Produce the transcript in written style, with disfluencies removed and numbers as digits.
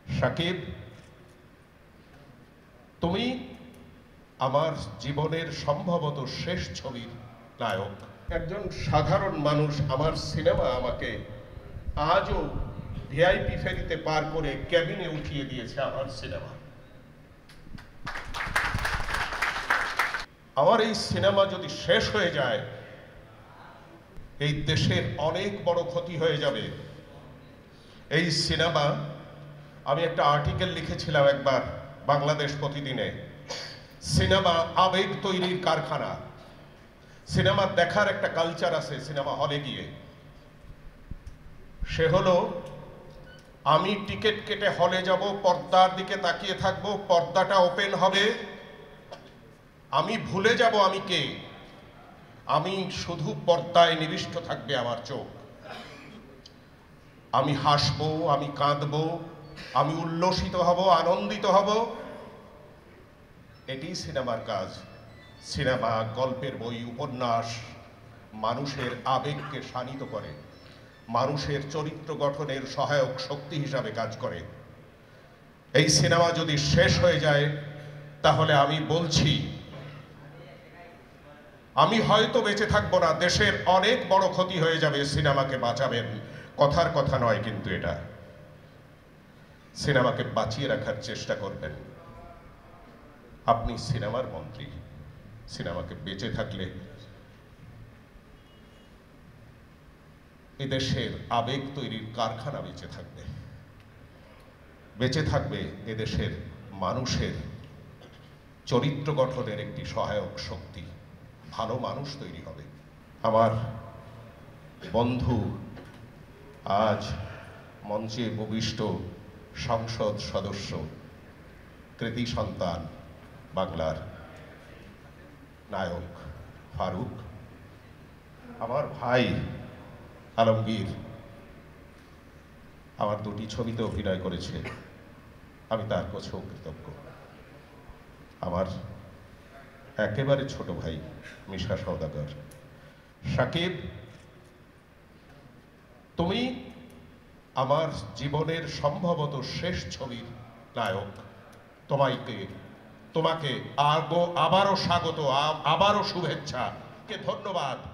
সাকিব, তুমি আমার জীবনের সম্ভবত শেষ ছবির নায়ক। একজন সাধারণ মানুষ আমার সিনেমা আমাকে আজও ভিআইপি ফেরিতে পার করে ক্যাবিনে উঠিয়ে দিয়েছে। আমার সিনেমা, আমার এই সিনেমা যদি শেষ হয়ে যায়, এই দেশের অনেক বড় ক্ষতি হয়ে যাবে। এই সিনেমা, আমি একটা আর্টিকেল লিখেছিলাম একবার বাংলাদেশ প্রতিদিনে, সিনেমা আবেগ তৈরির কারখানা। সিনেমা দেখার একটা কালচার আছে সিনেমা হলে গিয়ে, সে হলো আমি টিকিট কেটে হলে যাব, পর্দার দিকে তাকিয়ে থাকবো, পর্দাটা ওপেন হবে, আমি ভুলে যাব আমি কে, আমি শুধু পর্দায় নিবিষ্ট থাকবে আমার চোখ। আমি হাসবো, আমি কাঁদবো, আমি উল্লসিত হব, আনন্দিত হব। এটি সিনেমার কাজ। সিনেমা, গল্পের বই, উপন্যাস মানুষের আবেগকে শানিত করে, মানুষের চরিত্র গঠনের সহায়ক শক্তি হিসাবে কাজ করে। এই সিনেমা যদি শেষ হয়ে যায়, তাহলে আমি বলছি আমি হয়তো বেঁচে থাকবো না, দেশের অনেক বড় ক্ষতি হয়ে যাবে। সিনেমাকে বাঁচাবেন, কথার কথা নয় কিন্তু এটা। সিনেমাকে বাঁচিয়ে রাখার চেষ্টা করবেন। আপনি সিনেমার মন্ত্রী, সিনেমাকে বেঁচে থাকলে এদেশের আবেগ তৈরির কারখানা বেঁচে থাকবে, বেঁচে থাকবে এদেশের মানুষের চরিত্র গঠনের একটি সহায়ক শক্তি, ভালো মানুষ তৈরি হবে। আমার বন্ধু, আজ মঞ্চে উপবিষ্ট সংসদ সদস্য, কৃতি সন্তান, বাংলার নায়ক ফারুক, আমার ভাই আলমগীর আমার দুটি ছবিতে অভিনয় করেছে, আমি তার কাছেও কৃতজ্ঞ। আমার একেবারে ছোট ভাই মিশা সওদাগর। সাকিব, তুমি আমার জীবনের সম্ভবত শেষ ছবির নায়ক। তোমাকে আবারও স্বাগত, আবারও শুভেচ্ছা, কে ধন্যবাদ।